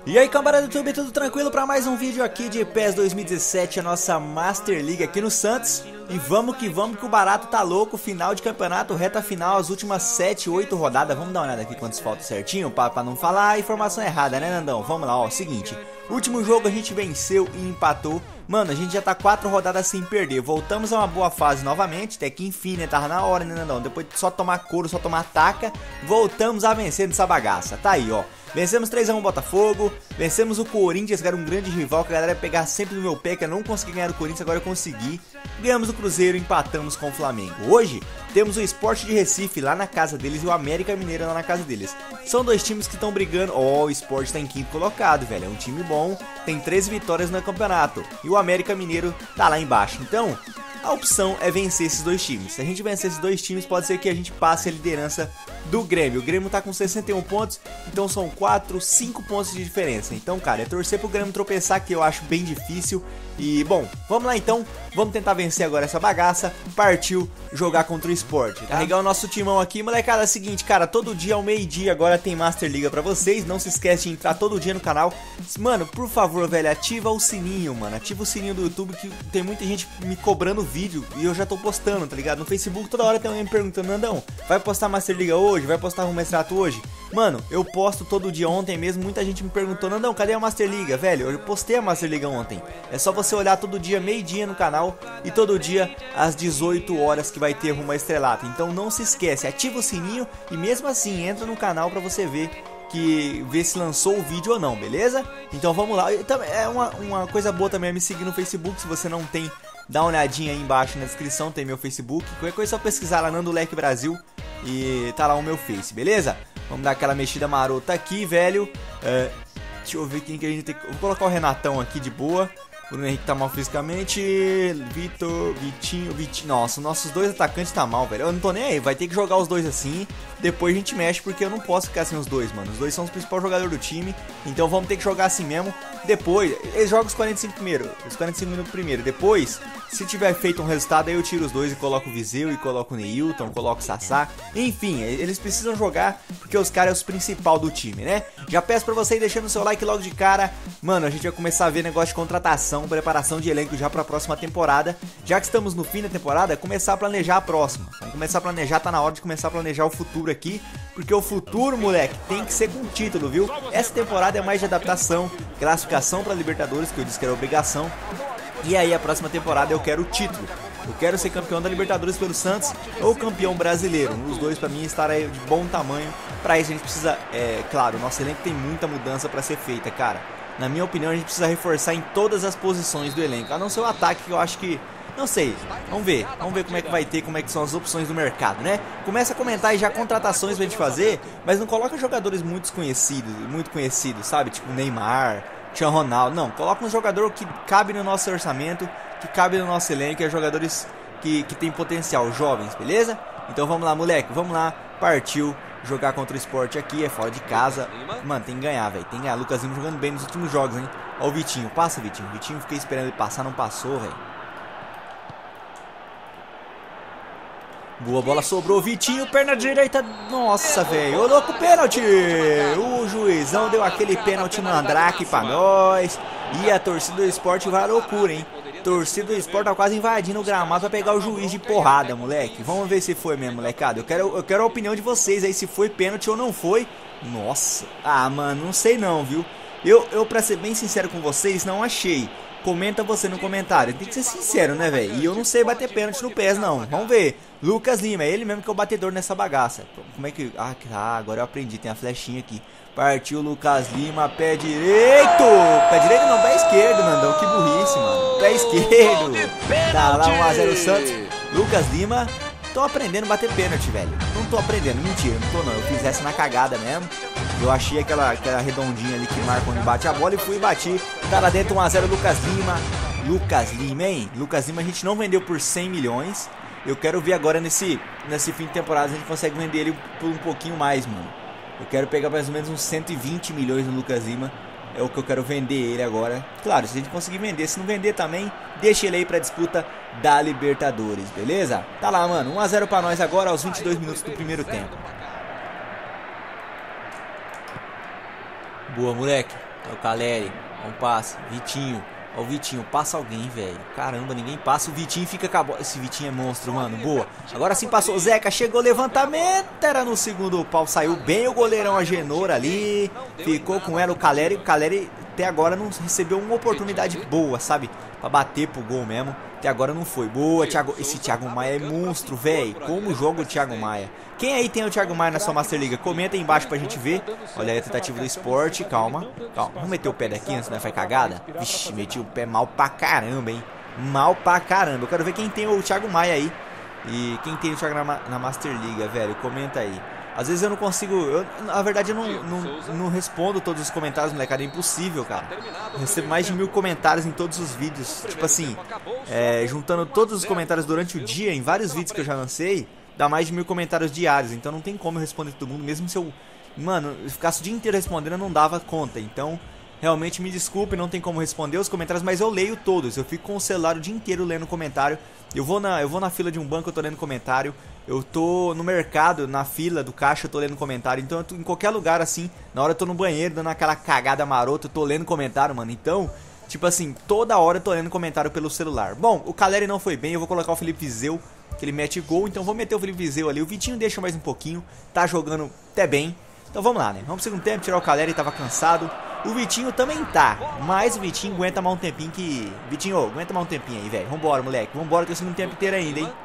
E aí, camarada do YouTube, tudo tranquilo para mais um vídeo aqui de PES 2017, a nossa Master League aqui no Santos. E vamos que o barato tá louco, final de campeonato, reta final, as últimas 7, 8 rodadas. Vamos dar uma olhada aqui quantos faltam certinho, pra não falar a informação errada, né, Nandão? Vamos lá, ó, seguinte, último jogo a gente venceu e empatou. Mano, a gente já tá 4 rodadas sem perder, voltamos a uma boa fase novamente, até que enfim, né, tava na hora, né, Nandão? Depois de só tomar couro, só tomar taca, voltamos a vencer nessa bagaça, tá aí, ó. Vencemos 3 a 1 Botafogo, vencemos o Corinthians, que era um grande rival, que a galera ia pegar sempre no meu pé, que eu não consegui ganhar o Corinthians, agora eu consegui. Ganhamos o Cruzeiro, empatamos com o Flamengo. Hoje, temos o Sport de Recife lá na casa deles e o América Mineiro lá na casa deles. São dois times que estão brigando. Ó, o Sport tá em quinto colocado, velho, é um time bom, tem 13 vitórias no campeonato. E o América Mineiro tá lá embaixo, então... a opção é vencer esses dois times. Se a gente vencer esses dois times, pode ser que a gente passe a liderança do Grêmio. O Grêmio tá com 61 pontos, então são 4, 5 pontos de diferença. Então, cara, é torcer pro Grêmio tropeçar, que eu acho bem difícil. E, bom, vamos lá então. Vamos tentar vencer agora essa bagaça. Partiu jogar contra o Sport. Carregar o nosso timão aqui. Molecada, é o seguinte, cara, todo dia ao meio-dia agora tem Master Liga pra vocês. Não se esquece de entrar todo dia no canal. Mano, por favor, velho, ativa o sininho, mano. Ativa o sininho do YouTube, que tem muita gente me cobrando vídeo e eu já tô postando, tá ligado? No Facebook toda hora tem alguém me perguntando: Nandão, vai postar Master Liga hoje? Vai postar Rumo Extrato hoje? Mano, eu posto todo dia. Ontem mesmo muita gente me perguntou: Nandão, cadê a Master Liga? Velho, eu postei a Master Liga ontem. É só você olhar todo dia, meio-dia no canal, e todo dia às 18 horas que vai ter Rumo Estrelato. Então não se esquece, ativa o sininho e mesmo assim entra no canal pra você ver se lançou o vídeo ou não, beleza? Então vamos lá. É uma coisa boa também é me seguir no Facebook. Se você não tem, dá uma olhadinha aí embaixo na descrição, tem meu Facebook. Qualquer coisa é só pesquisar lá, Nando Leque Brasil, e tá lá o meu Face, beleza? Vamos dar aquela mexida marota aqui, velho. Deixa eu ver quem que a gente tem. Vou colocar o Renatão aqui de boa. O Bruno Henrique tá mal fisicamente. Vitinho. Nossa, nossos dois atacantes tá mal, velho. Eu não tô nem aí, vai ter que jogar os dois assim. Depois a gente mexe, porque eu não posso ficar sem os dois, mano. Os dois são os principais jogadores do time. Então vamos ter que jogar assim mesmo. Depois, eles jogam os 45 primeiro. Os 45 minutos primeiro. Depois, se tiver feito um resultado, aí eu tiro os dois e coloco o Viseu, e coloco o Neilton, coloco o Sassá. Enfim, eles precisam jogar, porque os caras é os principal do time, né? Já peço pra você ir deixando o seu like logo de cara. Mano, a gente vai começar a ver negócio de contratação, preparação de elenco já pra próxima temporada. Já que estamos no fim da temporada, começar a planejar a próxima. Vamos começar a planejar, tá na hora de começar a planejar o futuro aqui, porque o futuro, moleque, tem que ser com título, viu? Essa temporada é mais de adaptação, classificação pra Libertadores, que eu disse que era obrigação. E aí a próxima temporada eu quero o título. Eu quero ser campeão da Libertadores pelo Santos ou campeão brasileiro. Os dois pra mim estarem de bom tamanho. Pra isso a gente precisa, claro, o nosso elenco tem muita mudança pra ser feita, cara. Na minha opinião, a gente precisa reforçar em todas as posições do elenco, a não ser o ataque, que eu acho que... não sei, vamos ver como é que vai ter, como é que são as opções do mercado, né? Começa a comentar aí já contratações pra gente fazer, mas não coloca jogadores muito conhecidos, sabe? Tipo Neymar, Cristiano Ronaldo, não. Coloca um jogador que cabe no nosso orçamento, que cabe no nosso elenco, é jogadores que tem potencial, jovens, beleza? Então vamos lá, moleque, vamos lá, partiu. Jogar contra o Sport aqui, é fora de casa. Mano, tem que ganhar, velho. Tem que ganhar. Lucas Lima jogando bem nos últimos jogos, hein? Ó o Vitinho. Passa, Vitinho. Vitinho, fiquei esperando ele passar, não passou, velho. Boa bola, sobrou. Vitinho, perna direita. Nossa, velho. Ô, louco, pênalti. O juizão deu aquele pênalti mandrake pra nós. E a torcida do Sport vai à loucura, hein? Torcida do Sport tá quase invadindo o gramado pra pegar o juiz de porrada, moleque. Vamos ver se foi mesmo, molecada. Eu quero a opinião de vocês aí, se foi pênalti ou não foi. Nossa. Ah, mano, não sei não, viu? Eu pra ser bem sincero com vocês, não achei. Comenta você no comentário. Tem que ser sincero, né, velho? E eu não sei bater pênalti no PES, não. Vamos ver. Lucas Lima, é ele mesmo que é o batedor nessa bagaça. Como é que... Ah, agora eu aprendi. Tem a flechinha aqui. Partiu Lucas Lima, pé direito. Pé direito não, pé esquerdo, Nandão. Que burrice, mano. Pé esquerdo. Tá lá 1 a 0 Santos. Lucas Lima. Tô aprendendo a bater pênalti, velho. Não tô aprendendo, mentira, não tô não. Eu fiz essa na cagada mesmo. Eu achei aquela redondinha ali que marca onde bate a bola e fui e bati. Tá lá dentro 1 a 0 Lucas Lima. Lucas Lima, hein? Lucas Lima a gente não vendeu por 100 milhões. Eu quero ver agora nesse fim de temporada se a gente consegue vender ele por um pouquinho mais, mano. Eu quero pegar mais ou menos uns 120 milhões no Lucas Lima. É o que eu quero vender ele agora. Claro, se a gente conseguir vender. Se não vender também, deixa ele aí pra disputa da Libertadores, beleza? Tá lá, mano. 1 a 0 pra nós agora aos 22 minutos do primeiro tempo. Boa, moleque. É o Caleri. Um passe. Vitinho. Ó o Vitinho. Passa alguém, velho. Caramba, ninguém passa. O Vitinho fica com a bola. Esse Vitinho é monstro, mano. Boa. Agora sim passou. Zeca chegou. Levantamento. Era no segundo pau. Saiu bem o goleirão Agenor ali. Ficou com ela o Caleri. O Caleri até agora não recebeu uma oportunidade boa, sabe? Pra bater pro gol mesmo. Até agora não foi. Boa, Thiago. Esse Thiago Maia é monstro, velho. Como joga o Thiago Maia? Quem aí tem o Thiago Maia na sua Master Liga? Comenta aí embaixo pra gente ver. Olha aí a tentativa do esporte. Calma, calma. Vamos meter o pé daqui antes, né? Foi cagada? Vixe, meti o pé mal pra caramba, hein? Mal pra caramba. Eu quero ver quem tem o Thiago Maia aí. E quem tem o Thiago na Master Liga, velho. Comenta aí. Às vezes eu não consigo... na verdade eu não respondo todos os comentários, molecada. É impossível, cara. Eu recebo mais de 1000 comentários em todos os vídeos. Tipo assim, juntando todos os comentários durante o dia, em vários vídeos que eu já lancei, dá mais de 1000 comentários diários. Então não tem como eu responder todo mundo. Mesmo se eu... mano, eu ficasse o dia inteiro respondendo, eu não dava conta. Então, realmente me desculpe, não tem como responder os comentários, mas eu leio todos. Eu fico com o celular o dia inteiro lendo comentário. Eu vou na fila de um banco, eu tô lendo comentário. Eu tô no mercado, na fila do caixa, eu tô lendo comentário. Então, eu tô em qualquer lugar assim, na hora eu tô no banheiro, dando aquela cagada marota, eu tô lendo comentário, mano. Então, tipo assim, toda hora eu tô lendo comentário pelo celular. Bom, o Caleri não foi bem, eu vou colocar o Felipe Viseu, que ele mete gol. Então, vou meter o Felipe Viseu ali. O Vitinho deixa mais um pouquinho, tá jogando até bem. Então, vamos lá, né? Vamos pro segundo tempo, tirar o Caleri, tava cansado. O Vitinho também tá, mas o Vitinho aguenta mais um tempinho que... Vitinho, aguenta mais um tempinho aí, velho. Vambora, moleque. Vambora, tem o segundo tempo inteiro ainda, hein?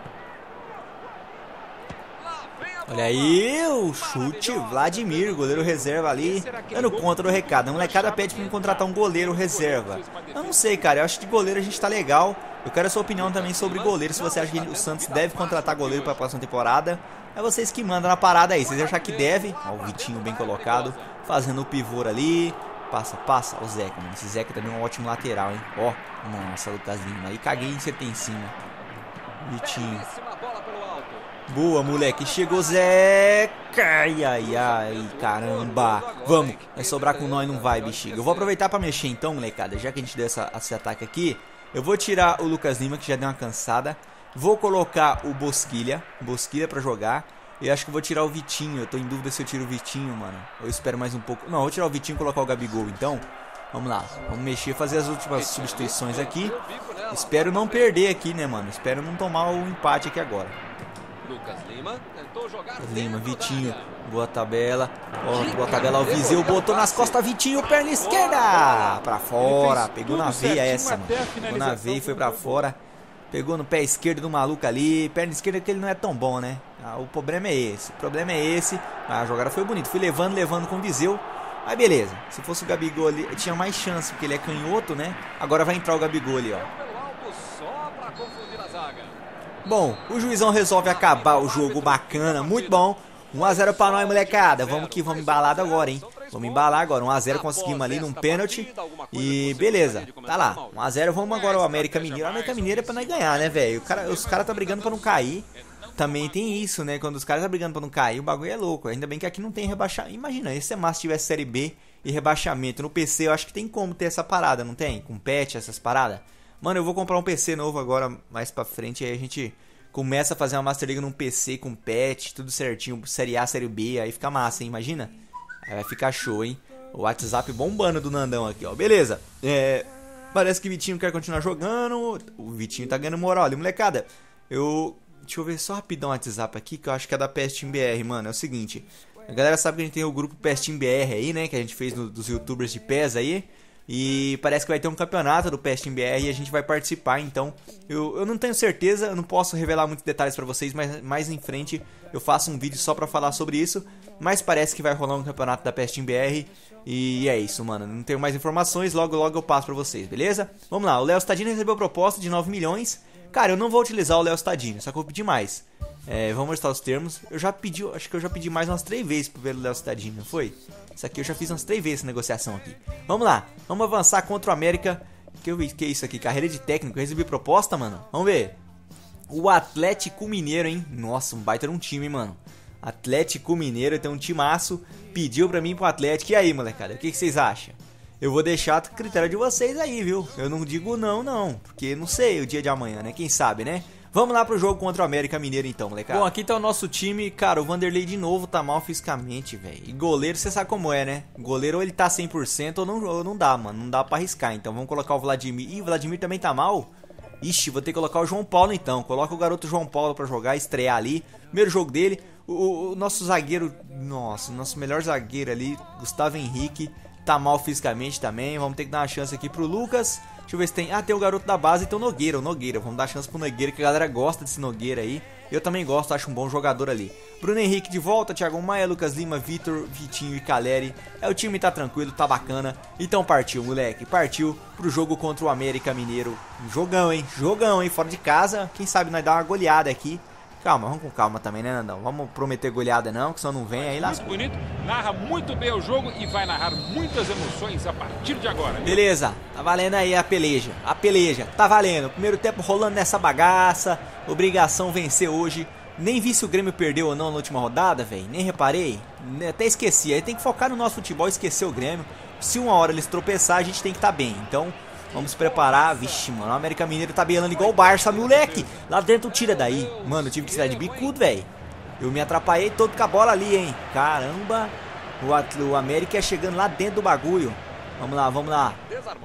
Olha aí, o chute, Vladimir, goleiro reserva ali, dando conta do recado. A molecada pede pra me contratar um goleiro reserva. Eu não sei, cara, eu acho que de goleiro a gente tá legal. Eu quero a sua opinião também sobre goleiro, se você acha que o Santos deve contratar goleiro pra próxima temporada. É vocês que mandam na parada aí, vocês acham que deve? Ó, o Vitinho bem colocado, fazendo o pivô ali. Passa, passa, o Zeca, mano. Esse Zeca também é um ótimo lateral, hein. Ó, nossa, Lucas Lima, aí caguei em CT em cima. Vitinho. Boa, moleque. Chegou Zeca. Ai, ai, ai, caramba. Vamos. Vai sobrar com nós, não vai, bexiga. Eu vou aproveitar pra mexer então, molecada. Já que a gente deu esse ataque aqui, eu vou tirar o Lucas Lima, que já deu uma cansada. Vou colocar o Bosquilha pra jogar. E acho que vou tirar o Vitinho. Eu tô em dúvida se eu tiro o Vitinho, mano. Eu espero mais um pouco. Não, vou tirar o Vitinho e colocar o Gabigol, então. Vamos lá, vamos mexer, fazer as últimas substituições aqui. Espero não perder aqui, né, mano? Espero não tomar o empate aqui agora. Lucas Lima, Vitinho, boa tabela. Ó, boa tabela, o Viseu botou nas costas, Vitinho, perna esquerda. Pra fora, pegou na veia essa, mano. Pegou na veia e foi pra fora. Pegou no pé esquerdo do maluco ali. Perna esquerda que ele não é tão bom, né? O problema é esse, a jogada foi bonita. Fui levando com o Viseu. Aí beleza, se fosse o Gabigol ali, tinha mais chance, porque ele é canhoto, né? Agora vai entrar o Gabigol ali, ó. Bom, o juizão resolve acabar o jogo, bacana, muito bom. 1 a 0 pra nós, molecada. Vamos que vamos embalado agora, hein? Vamos embalar agora, 1 a 0 conseguimos ali num pênalti. E beleza, tá lá, 1 a 0, vamos agora o América Mineiro. O América Mineiro é pra nós ganhar, né, velho? Os caras tá brigando pra não cair. Também tem isso, né? Quando os caras tá brigando pra não cair, o bagulho é louco. Ainda bem que aqui não tem rebaixamento. Imagina, esse é massa se tivesse Série B e rebaixamento. No PC eu acho que tem como ter essa parada, não tem? Com patch, essas paradas. Mano, eu vou comprar um PC novo agora, mais pra frente. Aí a gente começa a fazer uma Master League num PC com patch, tudo certinho. Série A, Série B, aí fica massa, hein? Imagina? Aí vai ficar show, hein? O WhatsApp bombando do Nandão aqui, ó. Beleza. Parece que o Vitinho quer continuar jogando. O Vitinho tá ganhando moral ali, molecada. Deixa eu ver só rapidão o WhatsApp aqui, que eu acho que é da PS Team BR, mano. É o seguinte, a galera sabe que a gente tem o grupo PS Team BR aí, né? Que a gente fez dos youtubers de PES aí. E parece que vai ter um campeonato do PS Team BR e a gente vai participar, então eu não tenho certeza, eu não posso revelar muitos detalhes pra vocês, mas mais em frente eu faço um vídeo só pra falar sobre isso. Mas parece que vai rolar um campeonato da PS Team BR e é isso, mano. Não tenho mais informações, logo eu passo pra vocês, beleza? Vamos lá, o Léo Stadini recebeu proposta de 9 milhões. Cara, eu não vou utilizar o Léo Stadini, só que eu vou pedir mais. Vamos mostrar os termos. Eu já pedi, acho que eu já pedi mais umas 3 vezes pelo Léo Stadini, não foi? Isso aqui eu já fiz umas 3 vezes essa negociação aqui. Vamos lá, vamos avançar contra o América. Que é isso aqui? Carreira de técnico, eu recebi proposta, mano. Vamos ver. O Atlético Mineiro, hein? Nossa, um baita de um time, hein, mano. Atlético Mineiro tem um timaço. Pediu pra mim ir pro Atlético. E aí, molecada, o que vocês acham? Eu vou deixar a critério de vocês aí, viu? Eu não digo não, porque não sei o dia de amanhã, né? Quem sabe, né? Vamos lá pro jogo contra o América Mineiro então, molecada. Bom, aqui tá o nosso time. Cara, o Vanderlei de novo tá mal fisicamente, velho. E goleiro, você sabe como é, né? Goleiro ou ele tá 100% ou não dá, mano. Não dá pra arriscar. Então vamos colocar o Vladimir. Ih, o Vladimir também tá mal? Ixi, vou ter que colocar o João Paulo então. Coloca o garoto João Paulo pra jogar, estrear ali. Primeiro jogo dele. O nosso zagueiro, nossa, o nosso melhor zagueiro ali, Gustavo Henrique, tá mal fisicamente também. Vamos ter que dar uma chance aqui pro Lucas. Deixa eu ver se tem... Ah, tem o garoto da base e tem o Nogueira. Vamos dar chance pro Nogueira, que a galera gosta desse Nogueira aí. Eu também gosto, acho um bom jogador ali. Bruno Henrique de volta, Thiago Maia, Lucas Lima, Vitor, Vitinho e Caleri. O time tá tranquilo, tá bacana. Então partiu, moleque. Partiu pro jogo contra o América Mineiro. Jogão, hein? Jogão, hein? Fora de casa. Quem sabe nós dar uma goleada aqui. Calma, vamos com calma também, né, Nandão? Vamos prometer goleada não, que senão não vem aí lá. Muito bonito, narra muito bem o jogo e vai narrar muitas emoções a partir de agora. Beleza, tá valendo aí a peleja, tá valendo. Primeiro tempo rolando nessa bagaça, obrigação vencer hoje. Nem vi se o Grêmio perdeu ou não na última rodada, velho, nem reparei, até esqueci. Aí tem que focar no nosso futebol e esquecer o Grêmio. Se uma hora eles tropeçar, a gente tem que estar bem, então... Vamos se preparar. Vixe, mano, o América Mineiro tá beirando igual o Barça, moleque. Lá dentro tira daí. Mano, eu tive que tirar de bicudo, velho. Eu me atrapalhei todo com a bola ali, hein. Caramba. O América é chegando lá dentro do bagulho. Vamos lá, vamos lá.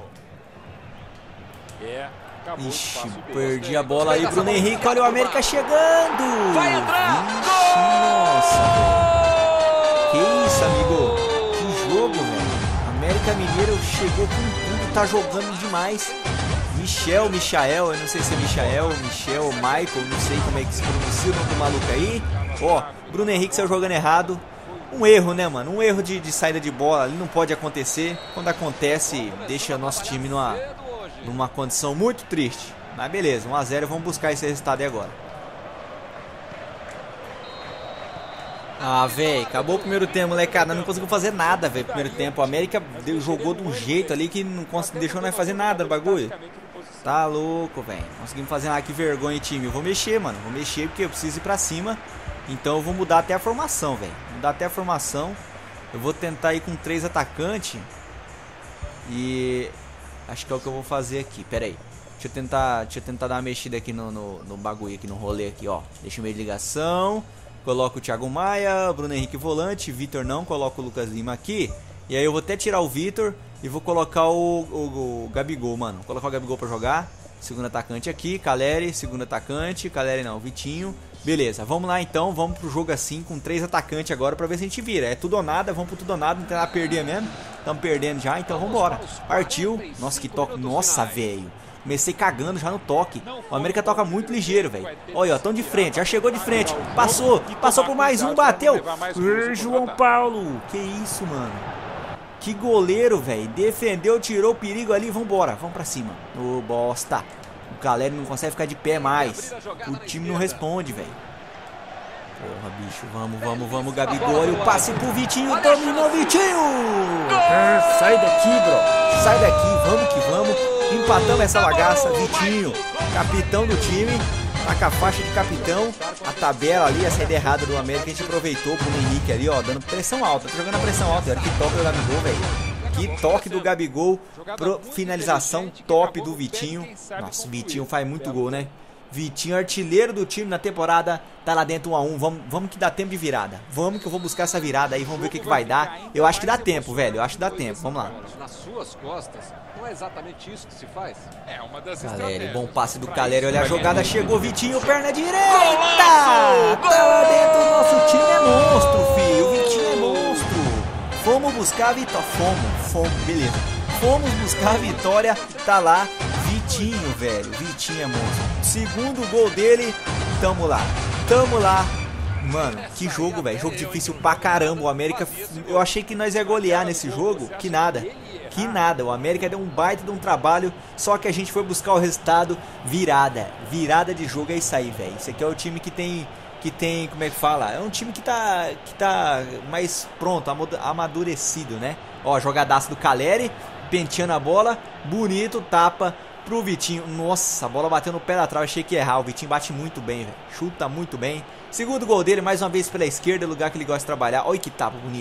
Ixi, perdi a bola aí, Bruno Henrique. Olha o América chegando. Vai entrar. Vixe, nossa, velho. Que isso, amigo. Que jogo, velho. América Mineiro chegou com tudo, tá jogando demais. Michael, eu não sei se é Michel, Michael, não sei como é que se pronuncia o nome do maluco aí. Ó, Bruno Henrique saiu jogando errado. Um erro, né, mano? Um erro de saída de bola ali não pode acontecer. Quando acontece, deixa nosso time numa condição muito triste. Mas beleza, 1 a 0, vamos buscar esse resultado aí agora. Ah, velho, acabou o primeiro tempo, molecada. Não conseguiu fazer nada, velho, primeiro tempo. O América jogou de um jeito ali que não deixou nós fazer nada no bagulho. Tá louco, velho. Conseguimos fazer nada, que vergonha, time. Eu vou mexer, mano. Vou mexer porque eu preciso ir pra cima. Então eu vou mudar até a formação, velho. Mudar até a formação. Eu vou tentar ir com 3 atacantes. E... acho que é o que eu vou fazer aqui. Pera aí. Deixa eu tentar dar uma mexida aqui no bagulho, aqui no rolê aqui, ó. Deixa o meio de ligação. Coloco o Thiago Maia, Bruno Henrique volante, Vitor não, coloco o Lucas Lima aqui. E aí eu vou até tirar o Vitor e vou colocar o Gabigol, mano. Vou colocar o Gabigol pra jogar. Segundo atacante aqui, Caleri, segundo atacante, Caleri não, Vitinho. Beleza, vamos lá então, vamos pro jogo assim, com 3 atacantes agora pra ver se a gente vira. É tudo ou nada, vamos pro tudo ou nada, não tem nada a perder mesmo. Estamos perdendo já, então vambora. Partiu, nossa que toque, nossa velho. Comecei cagando já no toque. O América toca muito ligeiro, velho. Olha, ó, tão de frente, já chegou de frente. Passou por mais um, bateu. João Paulo, que isso, mano. Que goleiro, velho. Defendeu, tirou o perigo ali, vambora. Vamos pra cima. Ô, bosta. O Caleri não consegue ficar de pé mais. O time não responde, velho. Porra, bicho, vamos, Gabigol. Olha o passe pro Vitinho, dominou Vitinho. Sai daqui, bro. Sai daqui, vamos que vamos. Empatamos essa bagaça, Vitinho, capitão do time, tá com a faixa de capitão. A tabela ali, a saída errada do América, a gente aproveitou pro Henrique ali, ó, dando pressão alta, tá jogando a pressão alta. Olha que toque do Gabigol, velho. Que toque do Gabigol, finalização top do Vitinho. Nossa, o Vitinho faz muito gol, né? Vitinho, artilheiro do time na temporada, tá lá dentro 1 a 1. Vamos que dá tempo de virada. Vamos que eu vou buscar essa virada aí, vamos ver o que vai dar. Eu acho que dá tempo, velho, eu acho que dá tempo, vamos lá. Nas suas costas, não é exatamente isso que se faz. É uma das Caleri, bom passe do Caleri, olha a jogada, chegou Vitinho, perna direita! Tá lá dentro, o nosso time é monstro, filho, o Vitinho é monstro. Fomos buscar a vitória, fomos, beleza. Fomos buscar a vitória, tá lá. Vitinho, velho, Vitinho é monstro. Segundo gol dele, tamo lá. Mano, que jogo, velho, jogo difícil pra caramba. O América, eu achei que nós ia golear nesse jogo, que nada. O América deu um baita de um trabalho, só que a gente foi buscar o resultado, virada de jogo. É isso aí, velho. Esse aqui é o time que tem, como é que fala? É um time que tá mais pronto, amadurecido, né? Ó, jogadaço do Caleri, penteando a bola, bonito, tapa pro Vitinho. Nossa, a bola bateu no pé da trave, achei que ia errar. O Vitinho bate muito bem, velho. Chuta muito bem. Segundo gol dele, mais uma vez pela esquerda, lugar que ele gosta de trabalhar. Olha que tapa bonito.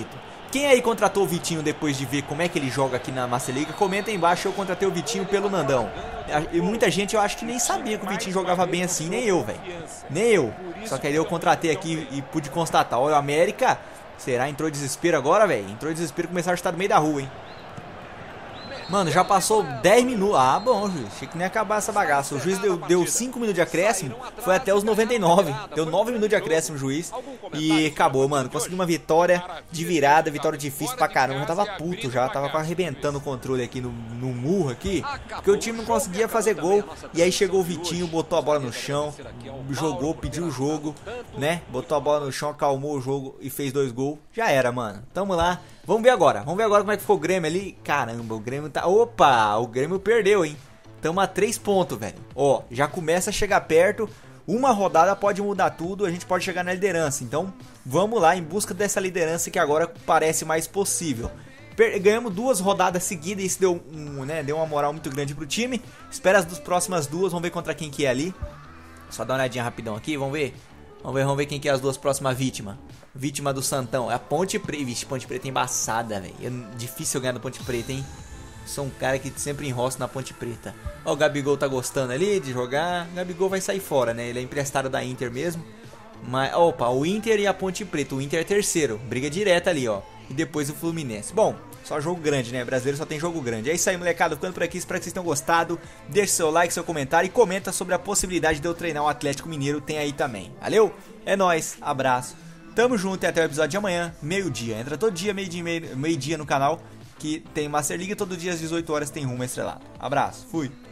Quem aí contratou o Vitinho depois de ver como é que ele joga aqui na Master League? Comenta aí embaixo, eu contratei o Vitinho pelo Nandão. E muita gente eu acho que nem sabia que o Vitinho jogava bem assim, nem eu, velho. Nem eu. Só que aí eu contratei aqui e pude constatar. Olha, o América, será? Entrou desespero agora, velho? Entrou desespero e começaram a chutar no meio da rua, hein? Mano, já passou 10 minutos. Ah, bom, juiz. Achei que nem ia acabar essa bagaça. O juiz deu 5 minutos de acréscimo. Foi até os 99. Deu 9 minutos de acréscimo o juiz. E acabou, mano. Consegui uma vitória de virada. Vitória difícil pra caramba. Eu tava puto já. Tava arrebentando o controle aqui no murro aqui. Porque o time não conseguia fazer gol. E aí chegou o Vitinho, botou a bola no chão. Jogou, pediu o jogo, né? Botou a bola no chão, acalmou o jogo e fez 2 gols. Já era, mano. Tamo lá. Vamos ver agora como é que ficou o Grêmio ali. Caramba, o Grêmio tá... Opa, o Grêmio perdeu, hein. Tamo a 3 pontos, velho. Ó, já começa a chegar perto. Uma rodada pode mudar tudo, a gente pode chegar na liderança. Então, vamos lá em busca dessa liderança que agora parece mais possível. Ganhamos 2 rodadas seguidas e isso deu, deu uma moral muito grande pro time. Espera as próximas 2, vamos ver contra quem que é ali. Só dar uma olhadinha rapidão aqui, vamos ver. Vamos ver quem que é as 2 próximas vítimas. Vítima do Santão, é a Ponte Preta. Vixe, Ponte Preta é embaçada, velho. É difícil ganhar da Ponte Preta, hein. Sou um cara que sempre enrosco na Ponte Preta. Ó, o Gabigol tá gostando ali de jogar. O Gabigol vai sair fora, né? Ele é emprestado da Inter mesmo. Mas, opa, o Inter e a Ponte Preta. O Inter é terceiro, briga direta ali, ó. E depois o Fluminense. Bom, só jogo grande, né? Brasileiro só tem jogo grande. É isso aí, molecada. Ficando por aqui, espero que vocês tenham gostado. Deixe seu like, seu comentário e comenta sobre a possibilidade de eu treinar o Atlético Mineiro. Tem aí também. Valeu? É nóis. Abraço. Tamo junto e até o episódio de amanhã, meio-dia. Entra todo dia, meio-dia no canal, que tem Master League. Todo dia às 18 horas tem Rumo Estrelado. Abraço. Fui.